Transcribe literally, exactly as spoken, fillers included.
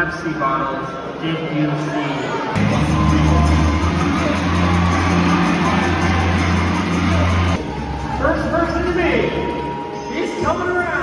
Pepsi bottles did you see? First person to me, he's coming around.